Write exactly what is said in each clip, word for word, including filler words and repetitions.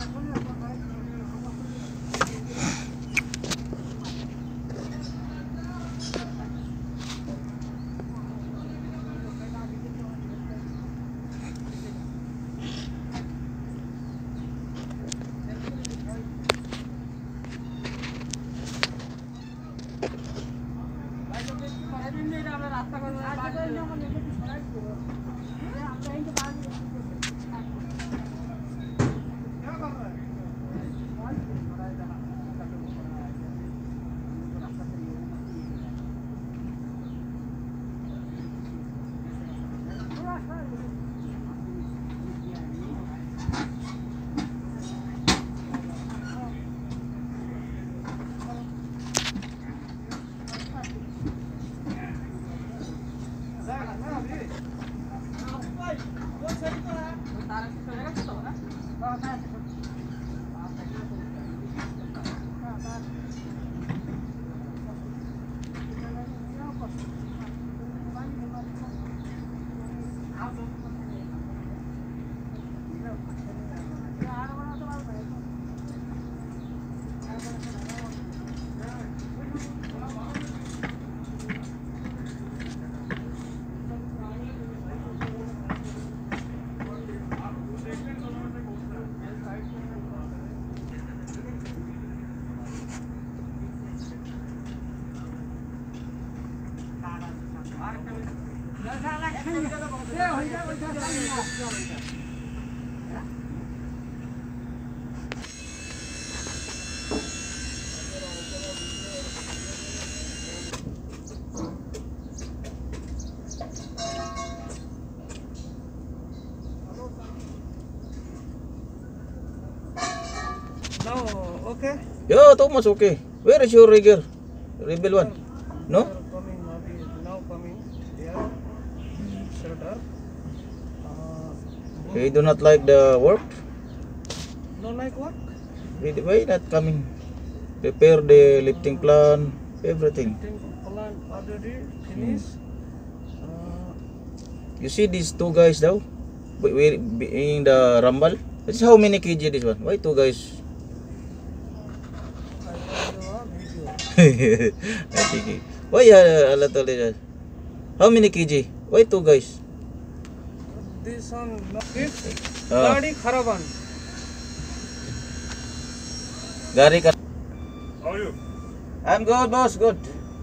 No, okay. Yeah, Thomas, okay. Where is your rigger? Rebel one? No? Coming, maybe now coming. Here, shelter. Uh, You do not like the work? Don't like what? Why why not coming? Prepare the lifting plan, everything. Lifting plan already finished. Hmm. Uh, You see these two guys now? We in the rumble. This is how many kg this one? Why two guys? I will do a video. Why uh, a little bit? How many kg? Why two guys? This one, no, this Ah. गाड़ी खराब है. Gari ka. How are you? I'm good, boss. Good.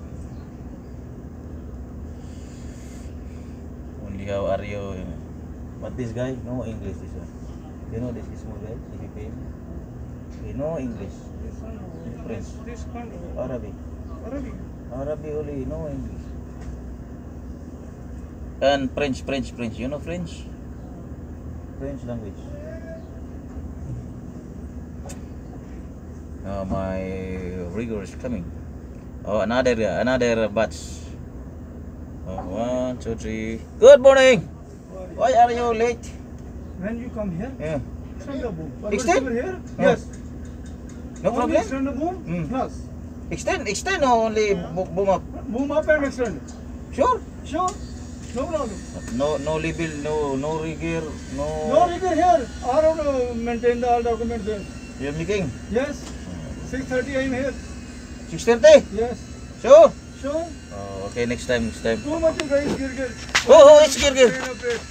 Only how are you? But this guy no English. This one. You know this is small guy. If you pay him, he no English. This one, French. this, this kind of Arabic. Arabic. Arabic only, no English. And French, French, French. You know French? French language. Now my rigger is coming. Oh, another, another batch. Oh, one, two, three. Good morning. Why are you late? When you come here, Yeah. extend the boom. Extend? Over here? Oh. Yes. No Only problem. extend the boom, Mm. plus. Extend, extend or only bo- boom up? Boom up and extend. Sure. Sure. No problem. No, no label, no, no rigger, no. No rigger here. I don't uh, maintain the all documents there. You're making Yes. six thirty I am here. six thirty. Yes. Sure. Sure. Oh, okay, next time, next time. Too much guys, gear gear. Oh, oh, it's gear gear. Train update.